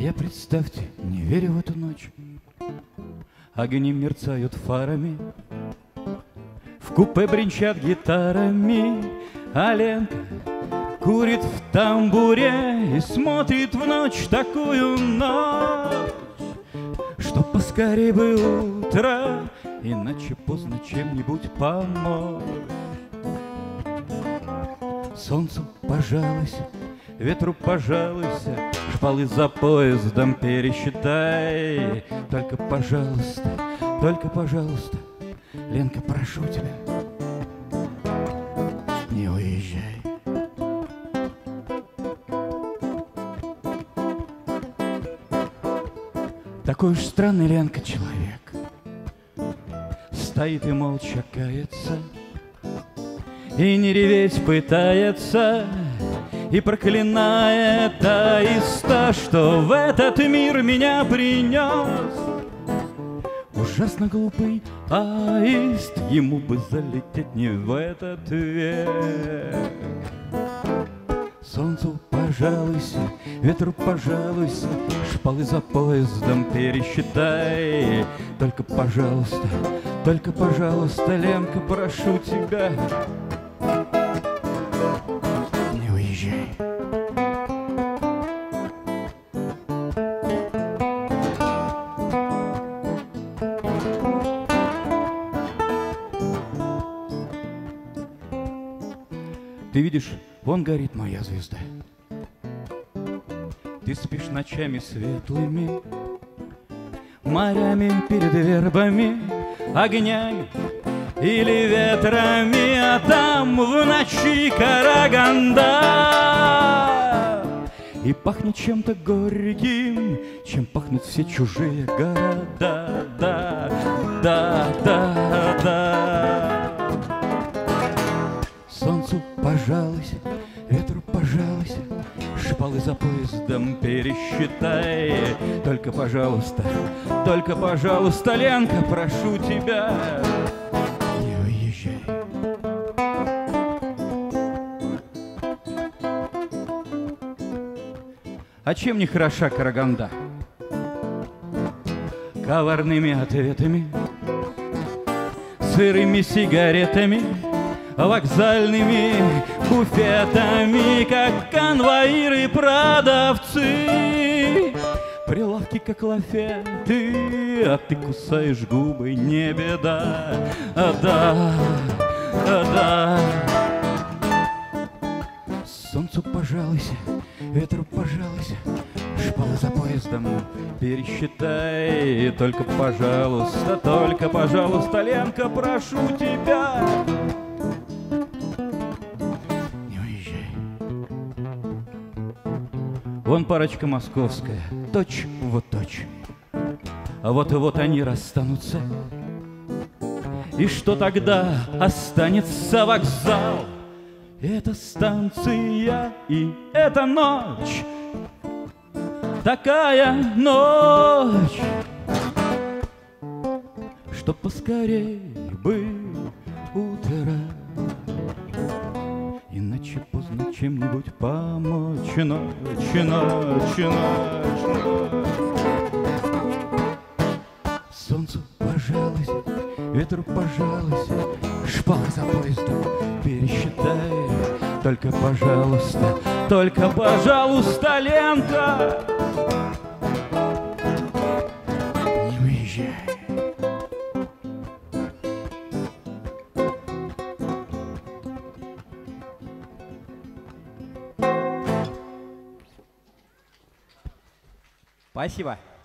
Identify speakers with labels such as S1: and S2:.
S1: я, представьте, не верю в эту ночь. Огни мерцают фарами, в купе бренчат гитарами, а Ленка курит в тамбуре и смотрит в ночь, такую ночь, что поскорей бы утро, иначе поздно чем-нибудь помочь. Солнцу пожалуйся, ветру пожалуйся, шпалы за поездом пересчитай. Только пожалуйста, Ленка, прошу тебя, не уезжай. Такой уж странный, Ленка, человек. Стоит и молча кается, и не реветь пытается, и проклинает аиста, что в этот мир меня принес. Ужасно глупый аист, ему бы залететь не в этот век. Солнцу пожалуйся, ветру пожалуйся, шпалы за поездом пересчитай. Только пожалуйста, Ленка, прошу тебя, не уезжай. Ты видишь, вон горит моя звезда. Ты спишь ночами светлыми, морями перед вербами, огнями или ветрами, а там в ночи Караганда. И пахнет чем-то горьким, чем пахнут все чужие города. Да. Солнцу пожалуйся, ветру пожалуйся, шпалы за поездом пересчитай. Только пожалуйста, Ленка, прошу тебя, не уезжай. А чем не хороша Караганда? Коварными ответами, сырыми сигаретами, вокзальными буфетами, как конвоиры-продавцы. Прилавки, как лафеты, а ты кусаешь губы, не беда. Да. Солнцу пожалуйся, ветру пожалуйся, шпалы за поездом пересчитай. Только пожалуйста, Ленка, прошу тебя, не уезжай. Вон парочка московская, точь в точь. А вот они расстанутся. И что тогда останется? Вокзал, это станция и это ночь. Такая ночь, что поскорей бы утро, иначе поздно чем-нибудь помочь. Ночь. Солнцу пожалуйся, ветру пожалуйся, шпалы за поездом пересчитай. Только пожалуйста, Ленка, не уезжай.
S2: Спасибо.